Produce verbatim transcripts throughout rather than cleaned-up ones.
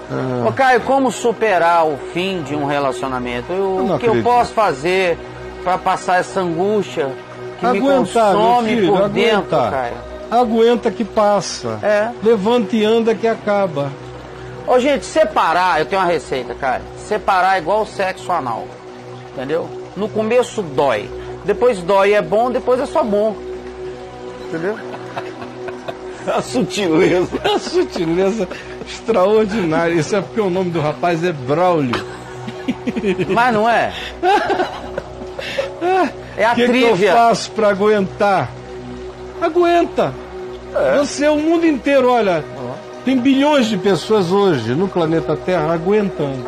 Ah. Ô, Caio, como superar o fim de um relacionamento? Eu, o que eu posso fazer para passar essa angústia que aguentar, me consome filho, por aguentar. dentro, Caio? Aguenta que passa. É. Levanta e anda que acaba. Ô, gente, separar, eu tenho uma receita, cara. Separar é igual o sexo anal. Entendeu? No começo dói. Depois dói é bom, depois é só bom. Entendeu? A sutileza. A sutileza extraordinária. Isso é porque o nome do rapaz é Braulio. Mas não é? É a que trívia. O que eu faço pra aguentar? Aguenta. É. Você, o mundo inteiro, olha, uhum. tem bilhões de pessoas hoje no planeta Terra aguentando.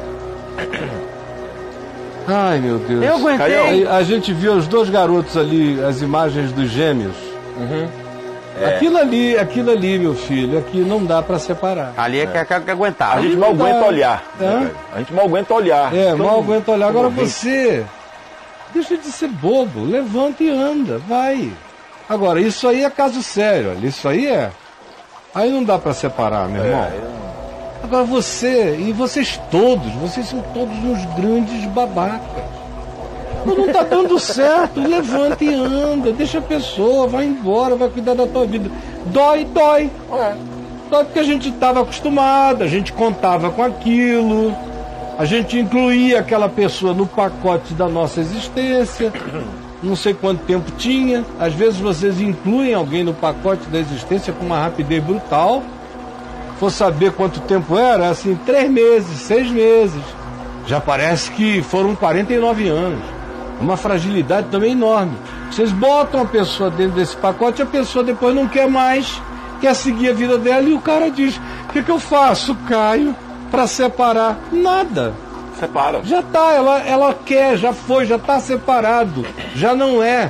Ai, meu Deus. Eu aguentei. A, a gente viu os dois garotos ali, as imagens dos gêmeos. Uhum. É. Aquilo ali, aquilo ali, meu filho, aqui não dá pra separar. Ali é, é. que é que aguentar. A gente mal aguenta dá. olhar. Né, a gente mal aguenta olhar. É, mal aguenta olhar. Agora você, deixa de ser bobo, levanta e anda, vai. Agora, isso aí é caso sério, olha, isso aí é. Aí não dá pra separar, meu irmão. É, Agora você, e vocês todos, vocês são todos uns grandes babacas. Não tá dando certo, levanta e anda, deixa a pessoa, vai embora, vai cuidar da tua vida. Dói, dói. É. Dói porque a gente estava acostumado, a gente contava com aquilo, a gente incluía aquela pessoa no pacote da nossa existência, não sei quanto tempo tinha. Às vezes vocês incluem alguém no pacote da existência com uma rapidez brutal. For saber quanto tempo era, assim, três meses, seis meses. Já parece que foram quarenta e nove anos. Uma fragilidade também enorme. Vocês botam a pessoa dentro desse pacote, a pessoa depois não quer mais, quer seguir a vida dela, e o cara diz: o que, que eu faço, Caio, para separar? Nada. Separa. Já tá, ela, ela quer, já foi, já tá separado. Já não é.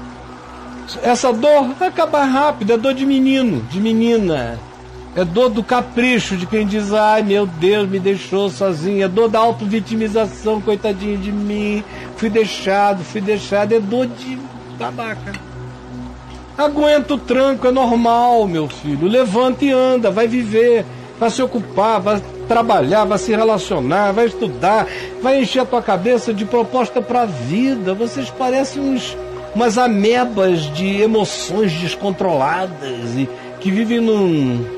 Essa dor vai acabar rápido, é dor de menino, de menina. É dor do capricho de quem diz: ai, meu Deus, me deixou sozinho. É dor da auto-vitimização, coitadinho de mim. Fui deixado, fui deixado. É dor de babaca. Aguenta o tranco, é normal, meu filho. Levanta e anda, vai viver, vai se ocupar, vai trabalhar, vai se relacionar, vai estudar, vai encher a tua cabeça de proposta pra vida. Vocês parecem uns, umas amebas de emoções descontroladas e que vivem num...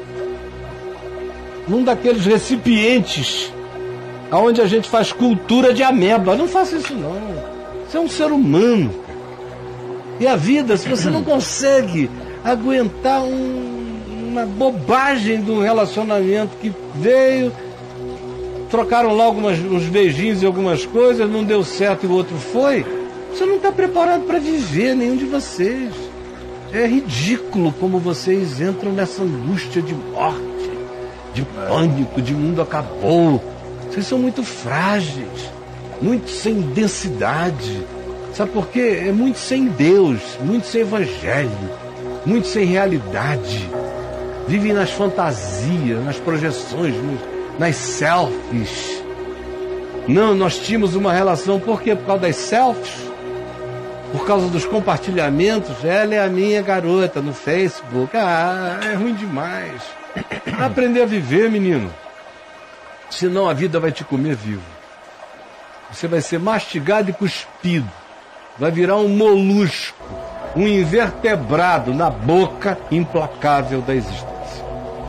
num daqueles recipientes onde a gente faz cultura de ameba. Não faça isso não. Você é um ser humano. E a vida, se você não consegue aguentar um, uma bobagem de um relacionamento que veio, trocaram logo umas, uns beijinhos e algumas coisas, não deu certo e o outro foi, você não está preparado para viver, nenhum de vocês. É ridículo como vocês entram nessa angústia de morte, de pânico, de mundo acabou. Vocês são muito frágeis, muito sem densidade. Sabe por quê? É muito sem Deus, muito sem evangelho, muito sem realidade. Vivem nas fantasias, nas projeções, nas selfies. Não, nós tínhamos uma relação, por quê? Por causa das selfies? Por causa dos compartilhamentos? Ela é a minha garota no Facebook. Ah, é ruim demais. Aprender a viver, menino. Senão a vida vai te comer vivo. Você vai ser mastigado e cuspido. Vai virar um molusco, um invertebrado na boca implacável da existência.